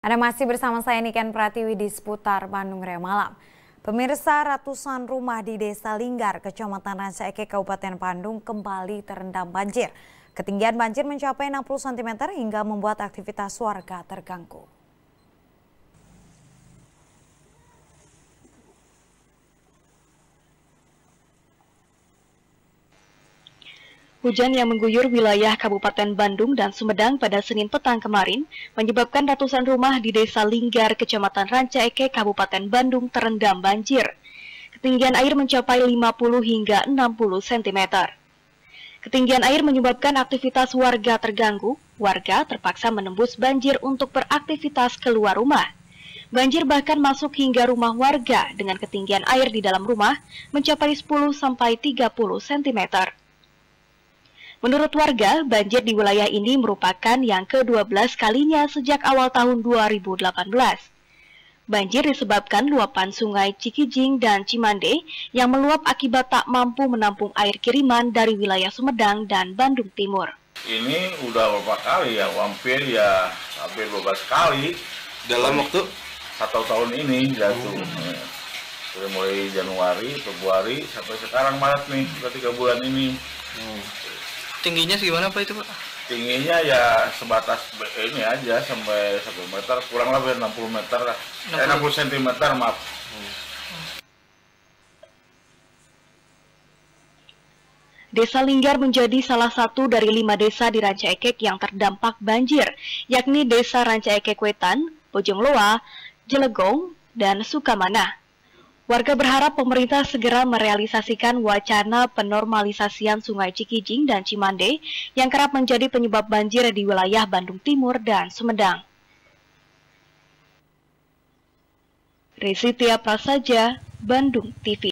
Anda masih bersama saya Niken Pratiwi di seputar Bandung Raya Malam. Pemirsa, ratusan rumah di Desa Linggar, Kecamatan Ranca Ekek, Kabupaten Bandung kembali terendam banjir. Ketinggian banjir mencapai 60 cm hingga membuat aktivitas warga terganggu. Hujan yang mengguyur wilayah Kabupaten Bandung dan Sumedang pada Senin petang kemarin menyebabkan ratusan rumah di Desa Linggar, Kecamatan Ranca Ekek, Kabupaten Bandung terendam banjir. Ketinggian air mencapai 50 hingga 60 cm. Ketinggian air menyebabkan aktivitas warga terganggu. Warga terpaksa menembus banjir untuk beraktivitas keluar rumah. Banjir bahkan masuk hingga rumah warga dengan ketinggian air di dalam rumah mencapai 10 sampai 30 cm. Menurut warga, banjir di wilayah ini merupakan yang ke-12 kalinya sejak awal tahun 2018. Banjir disebabkan luapan sungai Cikijing dan Cimande yang meluap akibat tak mampu menampung air kiriman dari wilayah Sumedang dan Bandung Timur. Ini udah beberapa kali ya, hampir 12 kali dalam waktu 1 tahun ini jatuh. Udah mulai Januari, Februari sampai sekarang Maret nih, udah 3 bulan ini. Tingginya segimana Pak itu Pak? Tingginya ya sebatas ini aja sampai 1 meter, kurang lebih 60 meter lah. 60 cm maaf. Desa Linggar menjadi salah satu dari 5 desa di Ranca Ekek yang terdampak banjir, yakni Desa Ranca Ekek Wetan, Bojongloa, Jelegong, dan Sukamana. Warga berharap pemerintah segera merealisasikan wacana penormalisasian Sungai Cikijing dan Cimande yang kerap menjadi penyebab banjir di wilayah Bandung Timur dan Sumedang. Resitia Prasaja, Bandung TV.